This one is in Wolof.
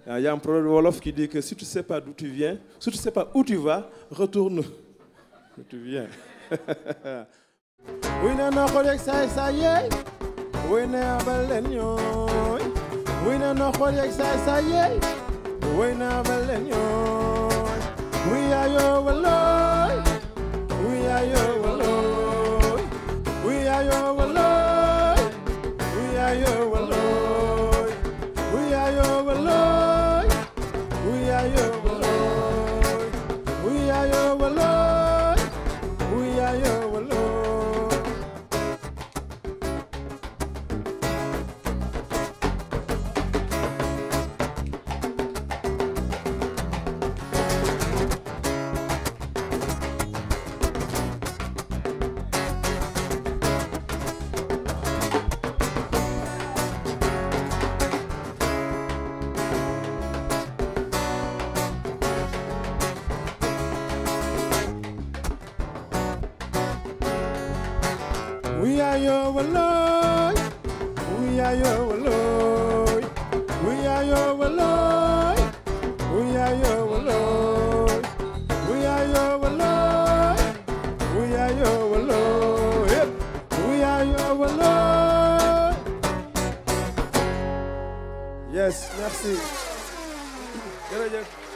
Il y a un proverbe wolof qui dit que si tu ne sais pas d'où tu viens, si tu ne sais pas où tu vas, retourne où tu viens. Oui, non, non, ça y est. Oui, non, balenyoy. Oui, non, non, ça y est. Oui, non, balenyoy. Oui, ayo, waloy. Oui, ayo, waloy. Oui, ayo, waloy. Oui, ayo, waloy. Oui, ayo, waloy. Oui, ayo, waloy. Oui, ayo, waloy. Oui, ayo, waloy. We are your Lord. We are your Lord. We are your Lord. We are your Lord. We are your Lord. We are your Lord. We are your Lord. Yes, merci.